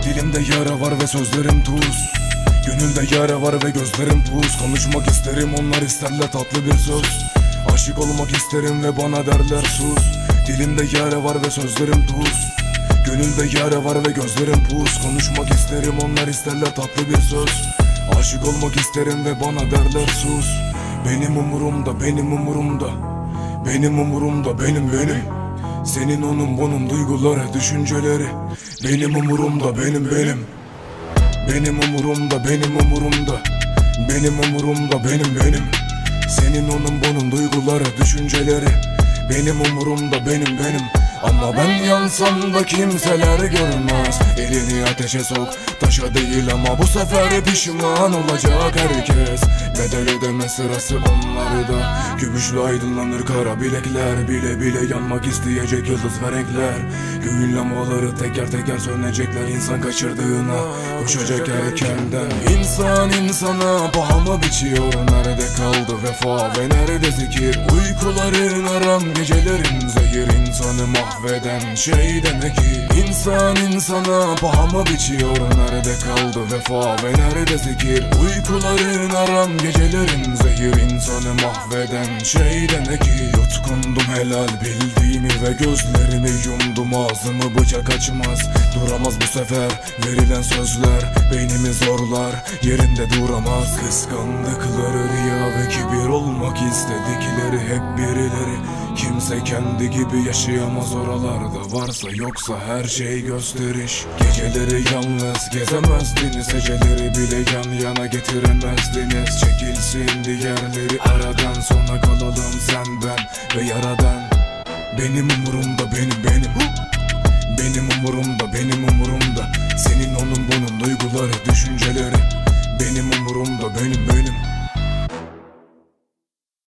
Dilimde yara var ve sözlerim tuz. Gönülde yara var ve gözlerim pus. Konuşmak isterim, onlar isterler tatlı bir söz. Aşık olmak isterim ve bana derler sus. Dilimde yara var ve sözlerim tuz. Gönülde yara var ve gözlerim pus. Konuşmak isterim, onlar isterler tatlı bir söz. Aşık olmak isterim ve bana derler sus. Benim umurumda, benim umurumda. Benim umurumda, benim. Senin onun bunun duyguları, düşünceleri. Benim umurumda, benim. Benim umurumda, benim umurumda. Benim umurumda, benim. Senin onun bunun duyguları, düşünceleri. Benim umurumda, benim. Ama ben yansam da kimseler görmez. Elini ateşe sok, taşa değil ama bu sefer pişman olacak herkes. Bedel ödeme sırası onlarda. Gümüşle aydınlanır kara bilekler. Bile bile yanmak isteyecek yıldız ve renkler. Göğün lambaları teker teker sönecekler. İnsan kaçırdığına koşacak erkenden. İnsan insana paha mı biçiyor? Nerede kaldı vefa ve nerede zikir? Uykuların aram, gecelerin zehir. İnsanı mahveden şey demek ki İnsan insana paha mı biçiyor? Nerede kaldı vefa ve nerede zikir? Uykuların aram, gecelerin zehir. İnsanı mahveden şey demek ki yutkundum helal bildiğimi ve gözlerimi yumdum. Ağzımı bıçak açmaz, duramaz bu sefer verilen sözler. Beynimi zorlar, yerinde duramaz. Kıskandıkları riya ve kibir, olmak istedikleri hep birileri. Kimse kendi gibi yaşayamaz oralarda. Varsa yoksa her şey gösteriş. Geceleri yalnız gezemezdiniz. Heceleri bile yan yana getiremezdiniz. Çekilsin diğerleri aradan, sona kalalım sen ben ve yaradan. Benim umurumda, benim. Benim umurumda, benim umurumda.